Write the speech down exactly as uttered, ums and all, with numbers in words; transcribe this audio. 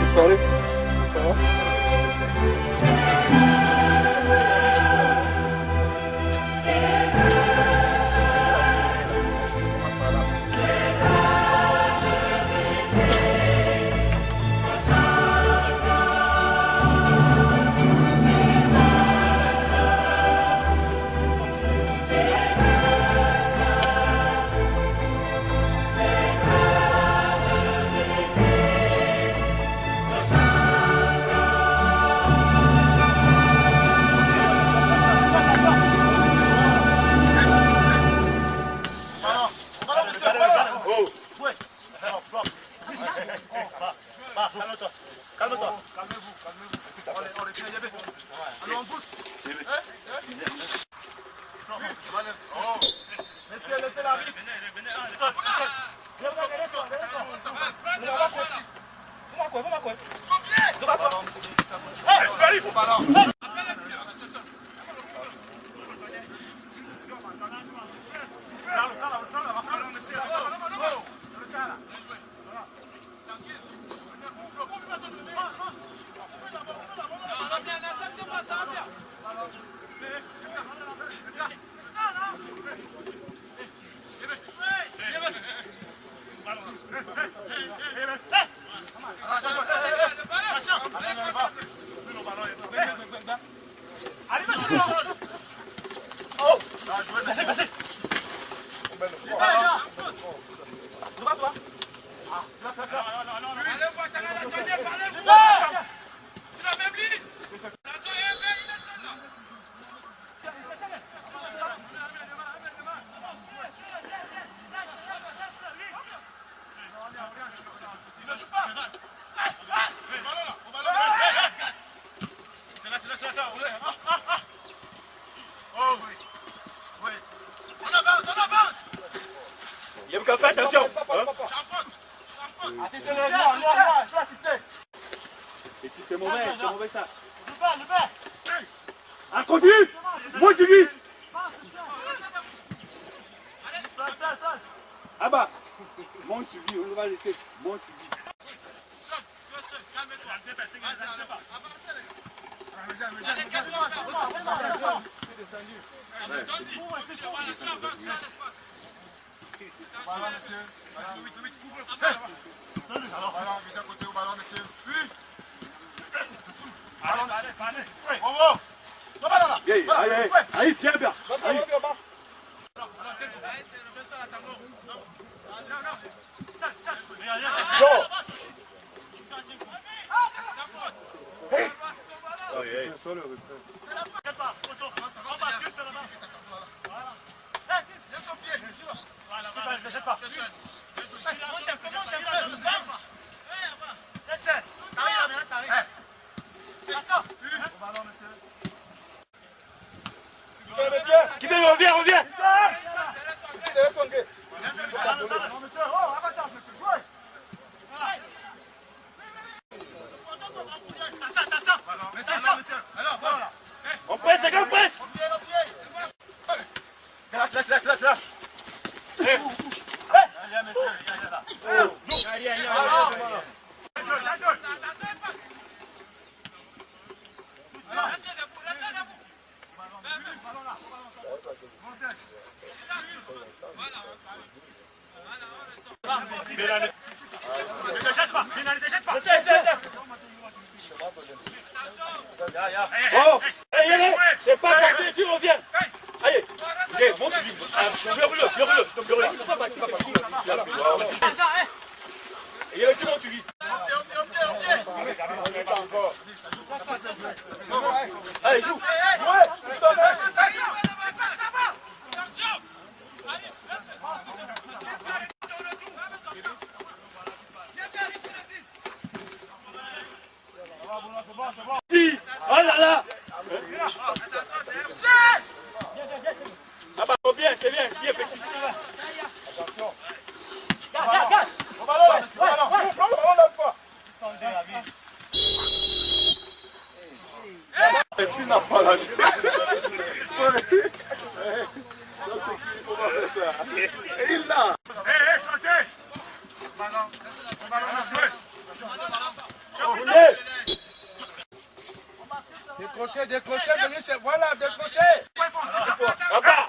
disparu. Ça va? Fais attention. Assistez le noir, noir, noir, je vais assister. Et puis c'est mauvais, c'est mauvais ça. Le bas, le bas. Introduit. Moi tu dis. Ah bah. Mon tu dis, on va laisser. Mon tu dis. Ballon, monsieur. Ballon, mise à côté au ballon, monsieur. Puis. Ballon, allez, bravo. Non, ballon là. Allez, allez, allez, tiens bien. Allez. Qui veut, reviens, reviens. On presse, les gars, on presse. Laisse, laisse, laisse, laisse, laisse. Ne te jette pas, ne te jette pas. Oh, c'est pas passé, tu reviens. Allez, monte, fais-le, fais-le, et là, c'est bon, tu vis. Allez, joue. Oh là là. Ah bah bien, c'est bien, bien Pexi. Attention. Garde, garde, garde. Au ballon, au ballon. Au ballon, Messi n'a pas lâché. Et il l'a. Hé, hé, chantez. Ballon, ballon, ballon. Décrochez, décrochez, venez chez... Voilà, décrochez. Papa.